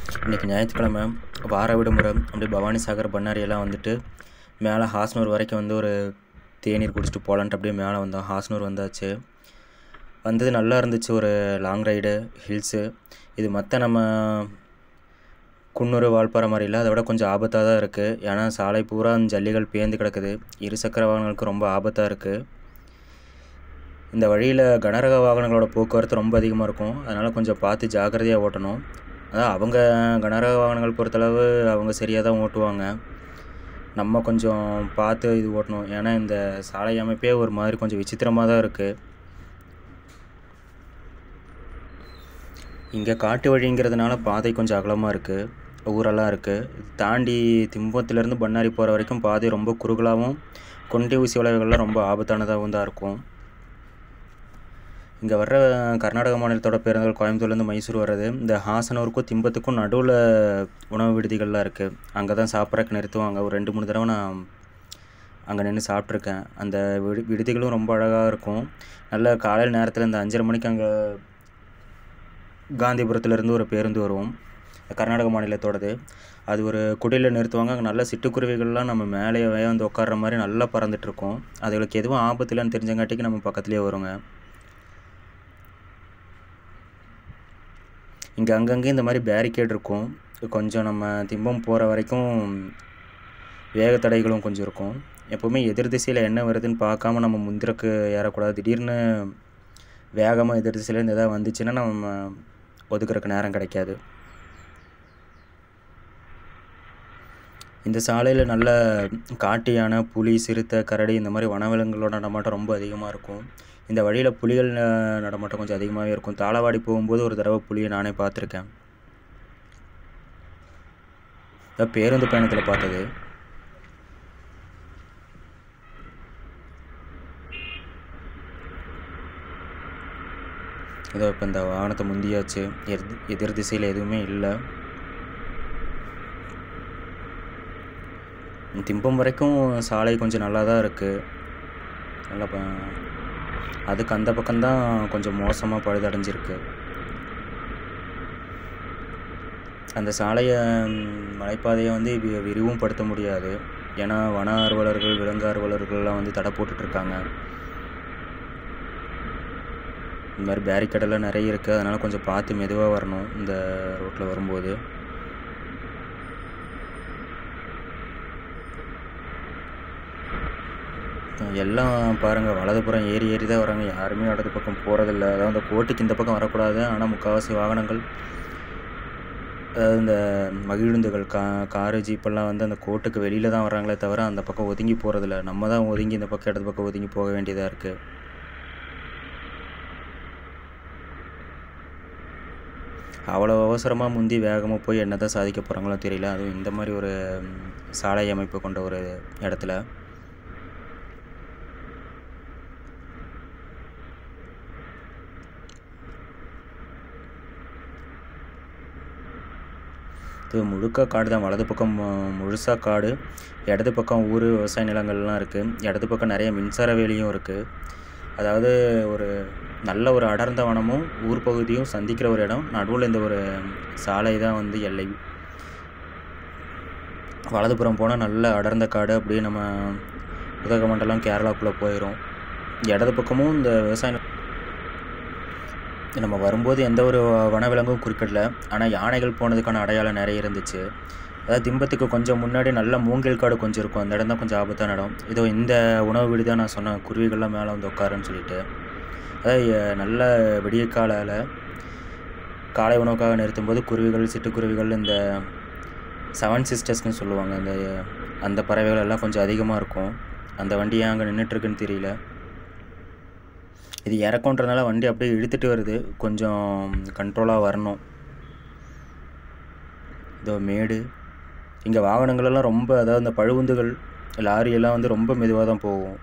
இன்றைக்கி ஞாயிற்றுக்கிழமை வார விடுமுறை. அப்படியே பவானிசாகர் பண்ணாரி எல்லாம் வந்துட்டு மேலே ஹாஸ்னூர் வரைக்கும் வந்து ஒரு தேநீர் குடிச்சிட்டு போகலான்ட்டு அப்படியே மேலே வந்தோம். ஹாஸ்னூர் வந்தாச்சு. வந்தது நல்லா இருந்துச்சு. ஒரு லாங் ரைடு, ஹில்ஸு. இது மற்ற நம்ம குன்னூர், வால்பாறை மாதிரி இல்லை, அதை விட கொஞ்சம் ஆபத்தாக தான் இருக்குது. ஏன்னா சாலை பூரா ஜல்லிகள் பேர்ந்து கிடக்குது. இருசக்கர வாகனங்களுக்கு ரொம்ப ஆபத்தாக இருக்குது. இந்த வழியில் கனரக வாகனங்களோட போக்குவரத்து ரொம்ப அதிகமாக இருக்கும். அதனால் கொஞ்சம் பார்த்து ஜாக்கிரதையாக ஓட்டணும். அதான் அவங்க கனரக வாகனங்கள் பொறுத்தளவு அவங்க சரியாக தான் ஓட்டுவாங்க. நம்ம கொஞ்சம் பார்த்து இது ஓட்டணும். ஏன்னா இந்த சாலை அமைப்பே ஒரு மாதிரி கொஞ்சம் விசித்திரமாக தான் இருக்குது. இங்கே காட்டு வழிங்கிறதுனால பாதை கொஞ்சம் அகலமாக இருக்குது, ஊரெல்லாம் இருக்குது. தாண்டி திம்பத்திலேருந்து பண்ணாரி போகிற வரைக்கும் பாதை ரொம்ப குறுகலாகவும் கொண்டை ஊசி வளைவுகள்லாம் ரொம்ப ஆபத்தானதாகவும் தான் இருக்கும். இங்கே வர்ற கர்நாடக மாநிலத்தோட பேருந்துகள் கோயம்புத்தூர்லேருந்து மைசூர் வர்றது இந்த ஹாசனூருக்கும் திம்பத்துக்கும் நடுவில் உணவு விடுதிகள்லாம் இருக்குது. அங்கே தான் சாப்பிட்றதுக்கு நிறுத்துவாங்க. ஒரு 2-3 தடவை நான் அங்கே நின்று சாப்பிட்ருக்கேன். அந்த விடுதிகளும் ரொம்ப அழகாக இருக்கும். நல்ல காலையில் நேரத்தில் இந்த 5:30 மணிக்கு அங்கே காந்திபுரத்துலேருந்து ஒரு பேருந்து வரும், கர்நாடக மாநிலத்தோடது. அது ஒரு குடியில் நிறுத்துவாங்க. அங்கே நல்ல சிட்டுக்குருவிகள்லாம் நம்ம மேலேயே வந்து உட்கார்ற மாதிரி நல்லா பறந்துட்டுருக்கோம். அதுகளுக்கு எதுவும் ஆபத்து இல்லைன்னு தெரிஞ்சங்காட்டிக்கு நம்ம பக்கத்துலேயே வருங்க. இங்கே அங்கங்கே இந்த மாதிரி பேரிகேட் இருக்கும். கொஞ்சம் நம்ம திம்பம் போகிற வரைக்கும் வேகத்தடைகளும் கொஞ்சம் இருக்கும். எப்போவுமே எதிர் திசையில் என்ன வருதுன்னு பார்க்காம நம்ம முந்திரக்கு ஏறக்கூடாது. திடீர்னு வேகமாக எதிர் திசையிலேருந்து எதாவது வந்துச்சுன்னா நம்ம ஒதுக்குறக்கு நேரம் கிடைக்காது. இந்த சாலையில் நல்ல காட்டு யானை, புலி, சிறுத்தை, கரடி இந்த மாதிரி வனவிலங்குகளோட நடமாட்டம் ரொம்ப அதிகமாக இருக்கும். இந்த வழியில் புலிகள் நடமாட்டம் கொஞ்சம் அதிகமாகவே இருக்கும். தாளவாடி போகும்போது ஒரு தடவை புலியை நானே பார்த்துருக்கேன். பேருந்து பயணத்தில் பார்த்தது. ஏதோ இப்போ இந்த வாகனத்தை முந்தியாச்சு. எதிர் திசையில் எதுவுமே இல்லை. திம்பம் வரைக்கும் சாலை கொஞ்சம் நல்லா தான் இருக்குது. நல்லா அதுக்கு அந்த பக்கம்தான் கொஞ்சம் மோசமாக பழுதடைஞ்சிருக்கு. அந்த சாலையை, மலைப்பாதையை வந்து விரிவும் படுத்த முடியாது. ஏன்னா வன ஆர்வலர்கள், விலங்கு ஆர்வலர்கள்லாம் வந்து தடை போட்டுட்ருக்காங்க. இந்த மாதிரி பேரிகேடெல்லாம் நிறைய இருக்குது. அதனால் கொஞ்சம் பார்த்து மெதுவாக வரணும் இந்த ரோட்டில் வரும்போது. எல்லாம் பாருங்கள், வலதுபுறம் ஏறி ஏறி தான் வராங்க. யாருமே இடது பக்கம் போகிறதில்ல. அதாவது அந்த கோட்டுக்கு இந்த பக்கம் வரக்கூடாது. ஆனால் முக்கால்வாசி வாகனங்கள், அதாவது இந்த மகிழுந்துகள், காரு, ஜீப்பெல்லாம் வந்து அந்த கோட்டுக்கு வெளியில் தான் வராங்களே தவிர அந்த பக்கம் ஒதுங்கி போகிறதில்ல. நம்ம தான் ஒதுங்கி இந்த பக்கம் இடது பக்கம் ஒதுங்கி போக வேண்டியதாக இருக்குது. அவ்வளோ அவசரமாக முந்தி வேகமாக போய் என்ன தான் சாதிக்க போகிறாங்களோ தெரியல. அதுவும் இந்த மாதிரி ஒரு சாலை அமைப்பு கொண்ட ஒரு இடத்துல. இது முழுக்க காடு தான். வலது பக்கம் முழுசாக காடு, இடது பக்கம் ஊர், விவசாய நிலங்கள்லாம் இருக்குது. இடது பக்கம் நிறைய மின்சார வேலியும் இருக்குது. அதாவது ஒரு நல்ல ஒரு அடர்ந்த வனமும் ஊர் பகுதியும் சந்திக்கிற ஒரு இடம். நடுவில் இந்த ஒரு சாலை தான் வந்து எல்லை. வலதுபுறம் போனால் நல்ல அடர்ந்த காடு. அப்படியே நம்ம உதகமண்டலம், கேரளாக்குள்ளே போயிடும். இடது பக்கமும் இந்த விவசாய. நம்ம வரும்போது எந்த ஒரு வனவிலங்கும் குறிப்பிடல. ஆனால் யானைகள் போனதுக்கான அடையாளம் நிறைய இருந்துச்சு. அதாவது திம்பத்துக்கு கொஞ்சம் முன்னாடி நல்ல மூங்கில் காடு கொஞ்சம் இருக்கும். அந்த இடம் தான் கொஞ்சம் ஆபத்தான இடம். இதோ இந்த உணவு விடுதி தான் நான் சொன்னேன், குருவிகள்லாம் மேலே வந்து உட்காருன்னு சொல்லிட்டு. அதாவது நல்ல விடிய காலை உணவுக்காக நிறுத்தும்போது குருவிகள், சிட்டுக்குருவிகள், இந்த 7 சிஸ்டர்ஸ்னு சொல்லுவாங்க, அந்த பறவைகள் எல்லாம் கொஞ்சம் அதிகமாக இருக்கும். அந்த வண்டி ஏன் அங்கே நின்றுட்டுருக்குன்னு தெரியல. இது இறக்கன்றதுனால வண்டி அப்படியே இழுத்துட்டு வருது. கொஞ்சம் கண்ட்ரோலாக வரணும். இதோ மேடு. இங்கே வாகனங்களெல்லாம் ரொம்ப, அதாவது இந்த பழுவுந்துகள், லாரியெல்லாம் வந்து ரொம்ப மெதுவாக தான் போகும்.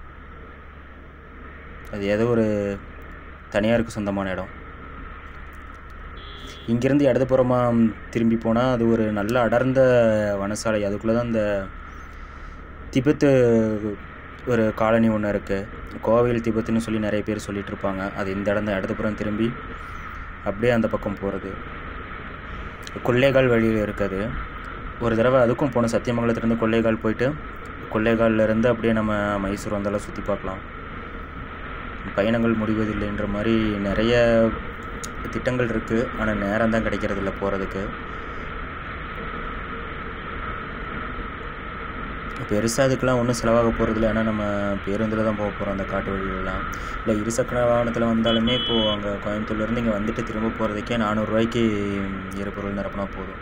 அது ஏதோ ஒரு தனியாருக்கு சொந்தமான இடம். இங்கேருந்து இடதுபுறமாக திரும்பி போனால் அது ஒரு நல்ல அடர்ந்த வனசாலை. அதுக்குள்ளே தான் இந்த திபெத்து ஒரு காலனி ஒன்று இருக்குது. கோவில் திபெத்துன்னு சொல்லி நிறைய பேர் சொல்லிகிட்டு இருப்பாங்க. அது இந்த இடம் தான். இடதுபுறம் திரும்பி அப்படியே அந்த பக்கம் போகிறது. கொள்ளைகால் வழியில் இருக்குது. ஒரு தடவை அதுக்கும் போனோம். சத்தியமங்கலத்துலேருந்து கொள்ளைகால் போயிட்டு கொள்ளைகால்லேருந்து அப்படியே நம்ம மைசூர் வந்தாலும் சுற்றி பார்க்கலாம். பயணங்கள் முடிவதில்லைன்ற மாதிரி நிறைய திட்டங்கள் இருக்குது. ஆனால் நேரம் தான் கிடைக்கிறதில்ல போகிறதுக்கு. பெருசாக அதுக்கெலாம் ஒன்றும் செலவாக போகிறதில்ல. ஏன்னா நம்ம பேருந்தில் தான் போக போகிறோம் அந்த காட்டு வழியிலலாம். இல்லை இருசக்கர வாகனத்தில் வந்தாலுமே இப்போது அங்கே கோயம்புத்தூர்லேருந்து இங்கே வந்துட்டு திரும்ப போகிறதுக்கே 400 ரூபாய்க்கு எரிபொருள் நிரப்புனா போதும்.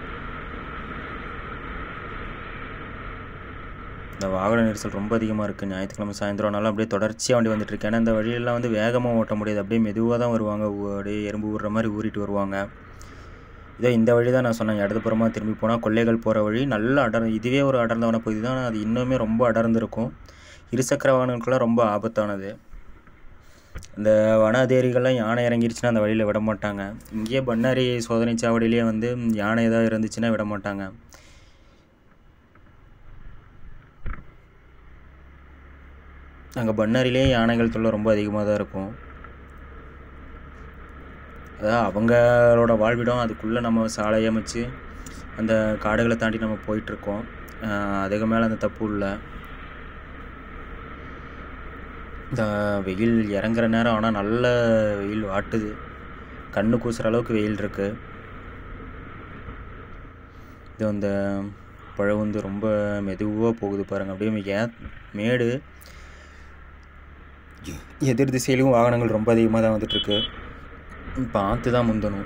இந்த வாகன நெரிசல் ரொம்ப அதிகமாக இருக்குது. ஞாயிற்றுக்கிழமை சாயந்தரம்னாலும் அப்படியே தொடர்ச்சியாக வண்டி வந்துட்டுருக்கு. ஏன்னா இந்த வழியெல்லாம் வந்து வேகமாக ஓட்ட முடியாது. அப்படியே மெதுவாக தான் வருவாங்க. அப்படியே எறும்பு ஊடுற மாதிரி ஊறிட்டு வருவாங்க. இதோ இந்த வழி தான் நான் சொன்னேன். இடதுபுறமாக திரும்பி போனால் கொள்ளைகள் போகிற வழி நல்ல இதுவே ஒரு அடர்ந்த வனப்பகுதி தான். அது இன்னுமே ரொம்ப அடர்ந்திருக்கும். இருசக்கர வாகனங்களுக்கெல்லாம் ரொம்ப ஆபத்தானது. இந்த வன அதிகாரிகள்லாம் யானை இறங்கிருச்சுன்னா அந்த வழியில் விட மாட்டாங்க. இங்கேயே பண்ணாரி சோதனை சாவடியிலேயே வந்து யானை ஏதாவது இருந்துச்சுன்னா விட மாட்டாங்க. அங்கே பண்ணாரிலே யானைகள் தொல்லை ரொம்ப அதிகமாக தான் இருக்கும். அதாவது அவங்களோட வாழ்விடம். அதுக்குள்ளே நம்ம சாலை அமைச்சு அந்த காடுகளை தாண்டி நம்ம போயிட்டுருக்கோம். அதுக்கு மேலே அந்த தப்பு இல்லை. இந்த வெயில் இறங்குற நேரம் ஆனால் நல்ல வெயில் வாட்டுது. கண்ணு கூசுகிற அளவுக்கு வெயில் இருக்குது. இது அந்த பழம் வந்து ரொம்ப மெதுவாக போகுது பாருங்கள். அப்படியே மேடு எதிர் திசையிலும் வாகனங்கள் ரொம்ப அதிகமாக தான் வந்துட்டுருக்கு. பார்த்து தான் முந்தணும்.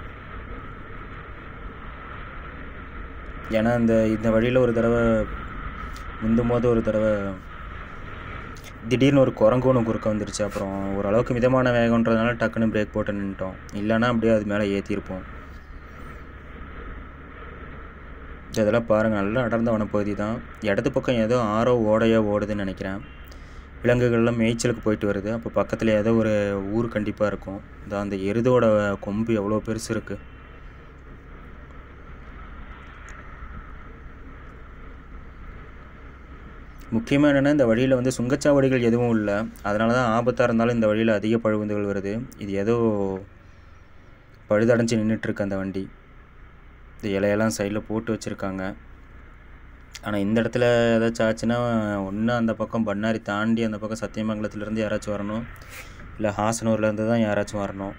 ஏன்னா இந்த வழியில் ஒரு தடவை முந்தும் போது ஒரு தடவை திடீர்னு ஒரு குரங்கு ஒன்று குறுக்க வந்துருச்சு. அப்புறம் ஓரளவுக்கு மிதமான வேகன்றதுனால டக்குன்னு பிரேக் போட்டு நின்ட்டோம். இல்லைன்னா அப்படியே அது மேலே ஏற்றிருப்போம். இதெல்லாம் பாருங்கள், நல்லா அடர்ந்த வனப்பகுதி தான். இடது பக்கம் ஏதோ ஆறோ ஓடையோ ஓடுதுன்னு நினைக்கிறேன். விலங்குகள்லாம் மேய்ச்சலுக்கு போயிட்டு வருது. அப்போ பக்கத்தில் ஏதோ ஒரு ஊர் கண்டிப்பாக இருக்கும். அந்த எருதோட கொம்பு எவ்வளோ பெருசு இருக்குது. முக்கியமாக என்னென்னா இந்த வழியில் வந்து சுங்கச்சாவடிகள் எதுவும் இல்லை. அதனால தான் ஆபத்தாக இருந்தாலும் இந்த வழியில் அதிக பழுவுந்துகள் வருது. இது ஏதோ பழுதடைஞ்சு நின்றுட்டுருக்கு அந்த வண்டி. இந்த இலையெல்லாம் சைடில் போட்டு வச்சுருக்காங்க. ஆனால் இந்த இடத்துல ஏதாச்சும் ஆச்சுன்னா ஒன்று அந்த பக்கம் பண்ணாரி தாண்டி அந்த பக்கம் சத்தியமங்கலத்துலேருந்து யாராச்சும் வரணும், இல்லை ஹாசனூர்லேருந்து தான் யாராச்சும் வரணும்.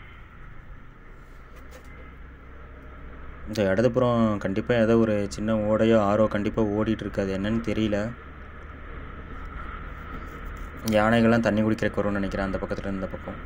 இந்த இடதுபுறம் கண்டிப்பாக ஏதோ ஒரு சின்ன ஓடையோ ஆறோ கண்டிப்பாக ஓடிட்டுருக்கு. அது என்னன்னு தெரியல. யானைகள்லாம் தண்ணி குடிக்கிறக்கு வரும்னு நினைக்கிறேன் அந்த பக்கத்தில் இந்த பக்கம்.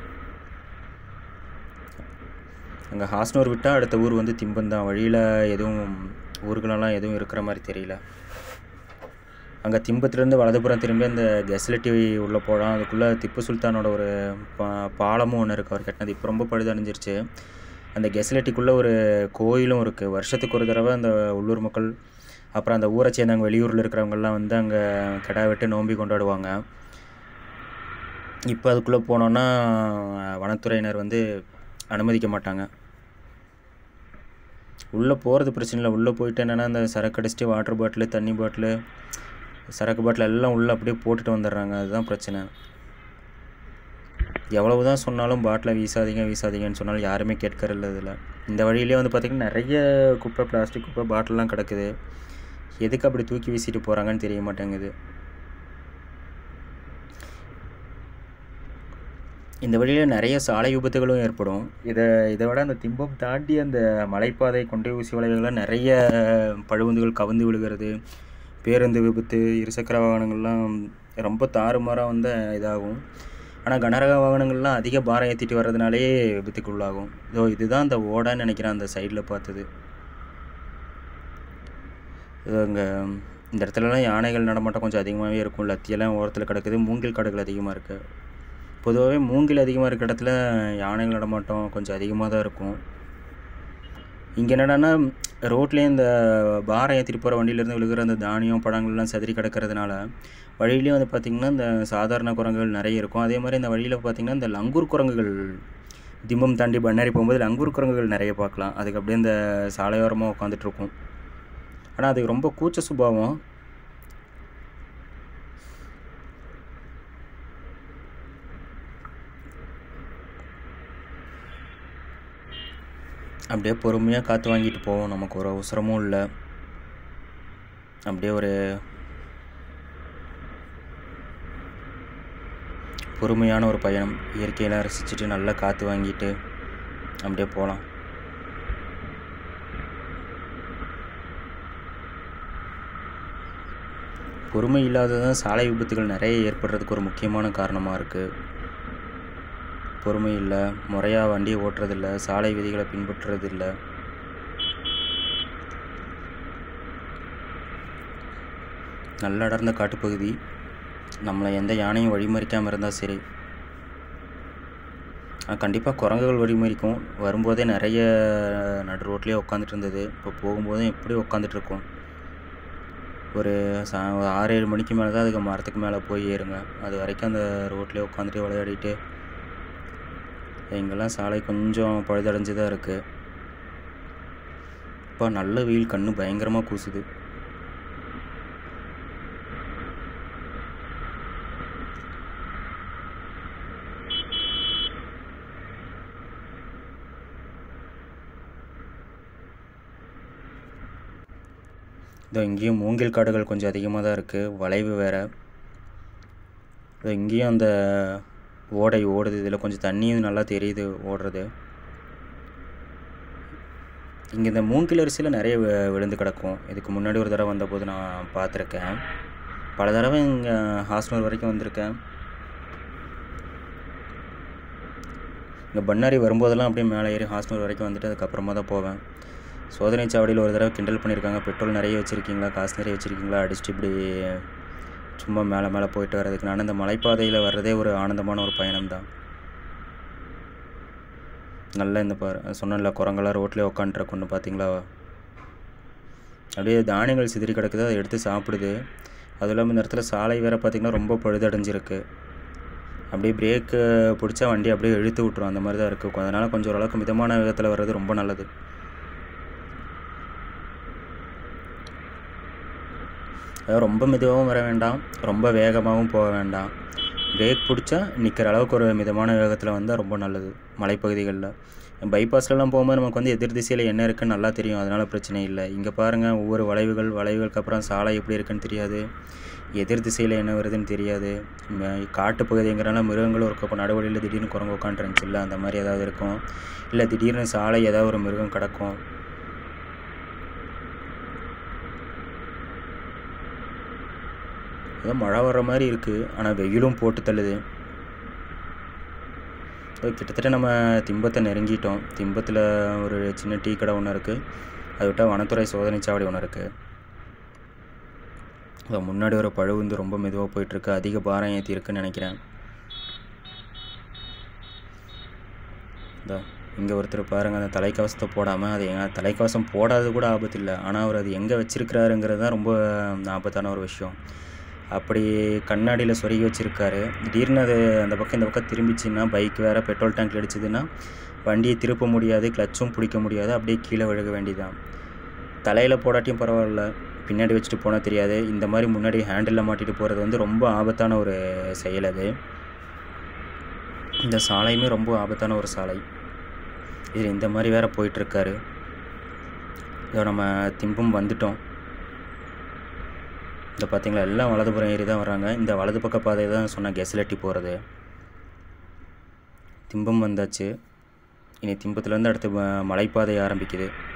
அங்கே ஹாசனூர் விட்டால் அடுத்த ஊர் வந்து திம்பந்தான். வழியில் எதுவும் ஊர்களெல்லாம் எதுவும் இருக்கிற மாதிரி தெரியல. அங்கே திம்பத்துலேருந்து வலதுபுறம் திரும்பி அந்த கெஸ்லட்டி உள்ளே போகலாம். அதுக்குள்ளே திப்பு சுல்தானோட ஒரு பாலமும் ஒன்று இருக்குது அவர் கட்டினது. இப்போ ரொம்ப பழுதடைஞ்சிருச்சு. அந்த கெஸ்லட்டிக்குள்ளே ஒரு கோயிலும் இருக்குது. வருஷத்துக்கு ஒரு தடவை அந்த உள்ளூர் மக்கள் அப்புறம் அந்த ஊரை சேர்ந்தவங்க வெளியூரில் இருக்கிறவங்கெல்லாம் வந்து அங்கே கிடா வெட்டு நோம்பி கொண்டாடுவாங்க. இப்போ அதுக்குள்ளே போனோன்னா வனத்துறையினர் வந்து அனுமதிக்க மாட்டாங்க. உள்ளே போகிறது பிரச்சனை இல்லை. உள்ளே போயிட்டு என்னென்னா அந்த சரக்கு அடிச்சுட்டு வாட்டர் பாட்டிலு, தண்ணி பாட்டிலு, சரக்கு பாட்டில் எல்லாம் உள்ளே அப்படியே போட்டுட்டு வந்துடுறாங்க. அதுதான் பிரச்சனை. எவ்வளவு தான் சொன்னாலும் பாட்டிலை வீசாதீங்கன்னு சொன்னாலும் யாருமே கேட்கறதில்ல. இதில் இந்த வழியிலே வந்து பார்த்திங்கன்னா நிறைய குப்பை, பிளாஸ்டிக் குப்பை, பாட்டிலெலாம் கிடக்குது. எதுக்கு அப்படி தூக்கி வீசிட்டு போகிறாங்கன்னு தெரிய மாட்டேங்குது. இந்த வழியில் நிறைய சாலை விபத்துகளும் ஏற்படும். இதை விட அந்த திம்பம் தாண்டி அந்த மலைப்பாதை, கொண்டை ஊசி வளைவுகள்லாம் நிறைய பழுவுந்துகள் கவுந்து விழுகிறது. பேருந்து விபத்து, இருசக்கர வாகனங்கள்லாம் ரொம்ப தாறுமாறாக வந்து இதாகும். ஆனால் கனரக வாகனங்கள்லாம் அதிக பாரம் ஏற்றிட்டு வர்றதுனாலே விபத்துக்கு உள்ளாகும். இதுதான் அந்த ஓடான்னு நினைக்கிறேன் அந்த சைடில் பார்த்தது. அங்கே இந்த இடத்துலலாம் யானைகள் நடமாட்டம் கொஞ்சம் அதிகமாகவே இருக்கும். லத்தியெல்லாம் ஓரத்தில் கிடக்குது. மூங்கில் காடுகள் அதிகமாக இருக்குது. பொதுவாகவே மூங்கில் அதிகமாக இருக்கிற இடத்துல யானைகள் நடமாட்டம் கொஞ்சம் அதிகமாக தான் இருக்கும். இங்கே என்னடான்னா ரோட்லேயே இந்த பாரம் ஏற்றிட்டு போகிற வண்டியிலேருந்து விழுகிற அந்த தானியம், பழங்கள்லாம் செதறி கிடக்கிறதுனால வழியிலேயே வந்து பார்த்திங்கன்னா இந்த சாதாரண குரங்குகள் நிறைய இருக்கும். அதே மாதிரி இந்த வழியில் பார்த்திங்கன்னா இந்த லங்கூர் குரங்குகள் திம்பம் தாண்டி பண்ணாரி போகும்போது லங்கூர் குரங்குகள் நிறைய பார்க்கலாம். அதுக்கு அப்படியே இந்த சாலையோரமாக உட்காந்துட்ருக்கும். ஆனால் அதுக்கு ரொம்ப கூச்ச சுபாவம். அப்படியே பொறுமையாக காற்று வாங்கிட்டு போவோம். நமக்கு ஒரு அவசரமும் இல்லை. அப்படியே ஒரு பொறுமையான ஒரு பயணம். இயற்கையெல்லாம் ரசிச்சுட்டு நல்லா காற்று வாங்கிட்டு அப்படியே போகலாம். பொறுமை இல்லாததான் சாலை விபத்துகள் நிறைய ஏற்படுறதுக்கு ஒரு முக்கியமான காரணமாக இருக்குது. பொறுமை இல்லை, முறையாக வண்டியை ஓட்டுறதில்ல, சாலை விதிகளை பின்பற்றுறதில்லை. நல்ல அடர்ந்த காட்டுப்பகுதி. நம்மளை எந்த யானையும் வழிமறிக்காமல் இருந்தால் சரி. கண்டிப்பாக குரங்குகள் வழிமறிக்கும். வரும்போதே நிறைய நடு ரோட்லேயே உட்காந்துட்டு இருந்தது. இப்போ போகும்போதும் எப்படி உட்காந்துட்ருக்கோம். ஒரு 6-7 மணிக்கு மேலே தான் அதுக்கு மரத்துக்கு மேலே போய் ஏறுங்க. அது வரைக்கும் அந்த ரோட்லேயே உட்காந்துட்டு விளையாடிட்டு. இங்கெல்லாம் சாலை கொஞ்சம் பழுதடைஞ்சு தான் இருக்குது. இப்போ நல்ல வெயில், கண்ணு பயங்கரமாக கூசுது. இதோ இங்கேயும் மூங்கில் காடுகள் கொஞ்சம் அதிகமாக தான் இருக்குது. வளைவு வேறு. இங்கேயும் அந்த ஓடை ஓடுது. இதில் கொஞ்சம் தண்ணியும் நல்லா தெரியுது ஓடுறது. இங்கே இந்த மூங்கில் அரிசியில் நிறைய விழுந்து கிடக்கும். இதுக்கு முன்னாடி ஒரு தடவை வந்தபோது நான் பார்த்துருக்கேன். பல தடவை இங்கே ஹாஸ்னூர் வரைக்கும் வந்திருக்கேன். இங்கே பண்ணாரி வரும்போதெல்லாம் அப்படியே மேலே ஏறி ஹாஸ்னூர் வரைக்கும் வந்துட்டு அதுக்கப்புறமா தான் போவேன். சோதனை சாவடியில் ஒரு தடவை கிண்டல் பண்ணியிருக்காங்க. பெட்ரோல் நிறைய வச்சுருக்கீங்களா, காசு நிறைய வச்சுருக்கீங்களா, அடிச்சுட்டு இப்படி சும்மா மேலே போயிட்டு வர்றதுக்கு. நான் இந்த மலைப்பாதையில் வர்றதே ஒரு ஆனந்தமான ஒரு பயணம் தான். நல்லா இந்த சொன்னல குரங்கெல்லாம் ரோட்லேயே உட்காந்துருக்குன்னு பார்த்தீங்களா. அப்படியே தானியங்கள் சிதறி கிடக்குது, அதை எடுத்து சாப்பிடுது. அதுவும் இல்லாமல் இந்த இடத்துல சாலை வேறு பார்த்திங்கன்னா ரொம்ப பழுதடைஞ்சிருக்கு. அப்படியே பிரேக்கு பிடிச்சா வண்டி அப்படியே இழுத்து விட்ரும். அந்த மாதிரி தான் இருக்குது. அதனால் கொஞ்சம் ஓரளவுக்கு மிதமான வேகத்தில் வர்றது ரொம்ப நல்லது. அதாவது ரொம்ப மெதுவாகவும் வர வேண்டாம், ரொம்ப வேகமாகவும் போக வேண்டாம். பிரேக் பிடிச்சா நிற்கிற அளவுக்கு ஒரு மிதமான வேகத்தில் வந்தால் ரொம்ப நல்லது. மலைப்பகுதிகளில் பைபாஸ்லலாம் போகும்போது நமக்கு வந்து எதிர் திசையில் என்ன இருக்குன்னு நல்லா தெரியும். அதனால் பிரச்சனை இல்லை. இங்கே பாருங்கள், ஒவ்வொரு வளைவுகளுக்கு அப்புறம் சாலை எப்படி இருக்குன்னு தெரியாது, எதிர் திசையில் என்ன வருதுன்னு தெரியாது. காட்டு பகுதிங்கிறனால மிருகங்களும் இருக்க நடுவழியில் திடீர்னு குரங்கு உட்காந்துருந்துச்சு இல்லை, அந்த மாதிரி ஏதாவது இருக்கும். இல்லை திடீர்னு சாலை ஏதாவது ஒரு மிருகம் கிடக்கும். ஏதோ மழை வர்ற மாதிரி இருக்குது, ஆனால் வெயிலும் போட்டு தள்ளுது. கிட்டத்தட்ட நம்ம திம்பத்தை நெருங்கிட்டோம். திம்பத்தில் ஒரு சின்ன டீ கடை ஒன்று இருக்குது. அதை விட்டால் வனத்துறை சோதனை சாவடி ஒன்று இருக்குது. முன்னாடி ஒரு பழு வந்து ரொம்ப மெதுவாக போயிட்டுருக்கு. அதிக பாரம் ஏற்றிருக்குன்னு நினைக்கிறேன். இங்கே ஒருத்தர் பாருங்கள், அந்த தலைக்கவசத்தை போடாமல், அது தலைக்கவசம் போடாதது கூட ஆபத்து இல்லை, ஆனால் அவர் அது எங்கே வச்சுருக்கிறாருங்கிறது தான் ரொம்ப ஆபத்தான ஒரு விஷயம். அப்படி கண்ணாடியில் சொருகி வச்சுருக்காரு. திடீர்னு அது அந்த பக்கம் இந்த பக்கம் திரும்பிச்சின்னா, பைக் வேறு பெட்ரோல் டேங்க் அடிச்சதுன்னா வண்டியை திருப்ப முடியாது, கிளச்சும் பிடிக்க முடியாது, அப்படியே கீழே விழுக வேண்டியதான். தலையில் போடாட்டியும் பரவாயில்ல, பின்னாடி வச்சுட்டு போனால் தெரியாது. இந்த மாதிரி முன்னாடி ஹேண்டிலில் மாட்டிட்டு போகிறது வந்து ரொம்ப ஆபத்தான ஒரு செயல். அது இந்த சாலையுமே ரொம்ப ஆபத்தான ஒரு சாலை. இதில் இந்த மாதிரி வேறு போயிட்டுருக்காரு. இதோ நம்ம திம்பம் வந்துட்டோம். இதை பார்த்தீங்களா, எல்லாம் வலதுபுறம் ஏறி தான் வர்றாங்க. இந்த வலது பக்க பாதை தான் சொன்ன கெசலட்டி போகிறது. திம்பம் வந்தாச்சு. இனி திம்பத்துலேருந்து அடுத்து மலைப்பாதை ஆரம்பிக்குது.